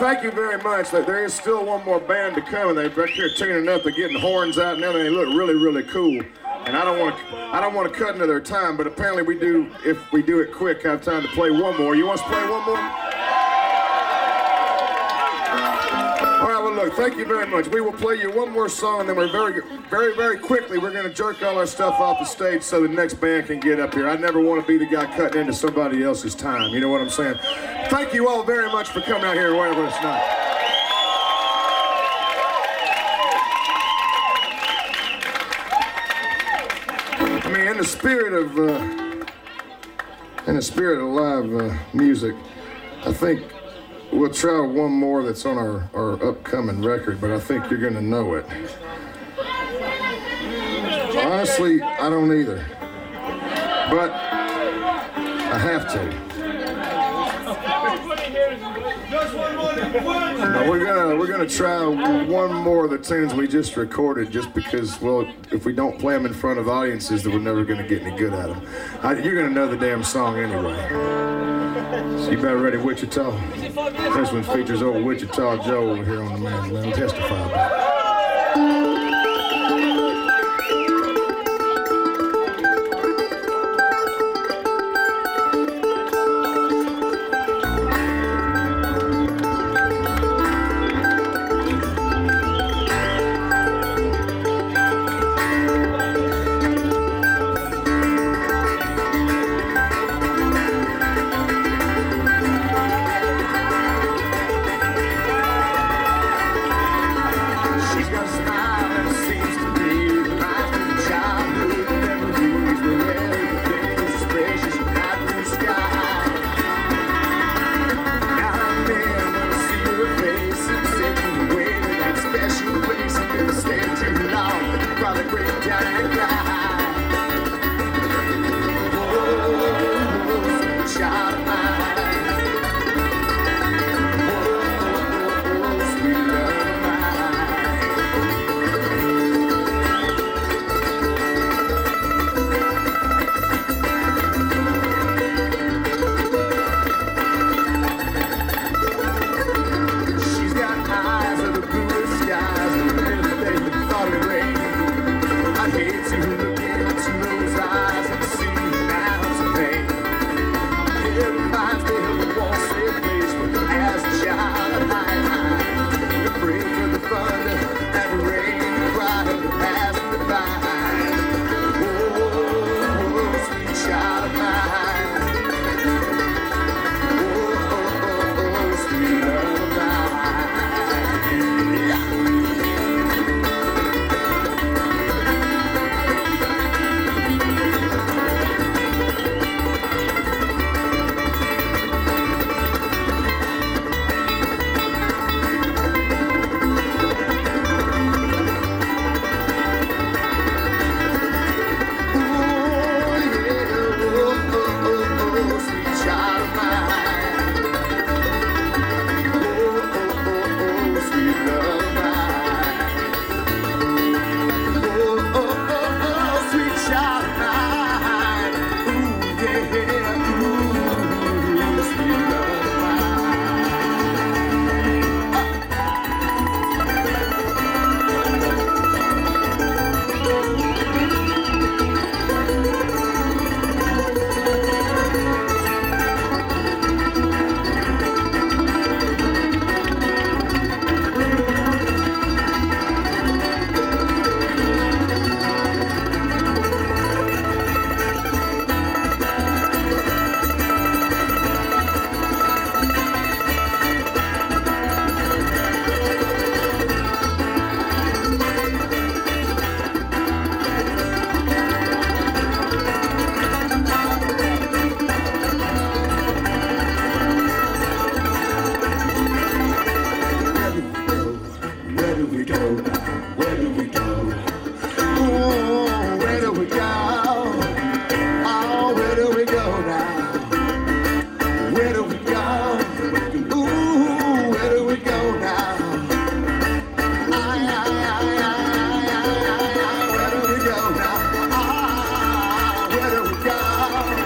thank you very much. There is still one more band to come, and they're back here tuning up. They're getting horns out and everything. They look really, really cool. And I don't want to cut into their time, but apparently we do. If we do it quick, have time to play one more. You want us to play one more? All right. Well, look. Thank you very much. We will play you one more song, and then we're very quickly we're going to jerk all our stuff off the stage so the next band can get up here. I never want to be the guy cutting into somebody else's time. You know what I'm saying? Thank you all very much for coming out here and waiting with us tonight. I mean, in the spirit of live music, I think we'll try one more that's on our upcoming record, but I think you're going to know it. Honestly, I don't either, but I have to. No, we're gonna try one more of the tunes we just recorded, just because, well, if we don't play them in front of audiences, then we're never gonna get any good at them. You're gonna know the damn song anyway. So you better ready, Wichita. This one features old Wichita Joe over here on the man's land. Testify about it.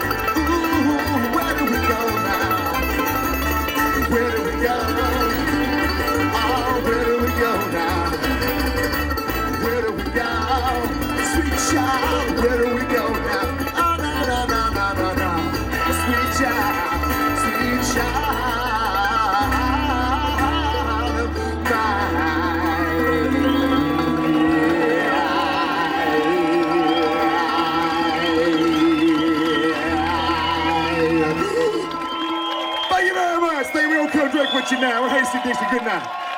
Where do we go? with you now. We're Hasty Dixie. Good night.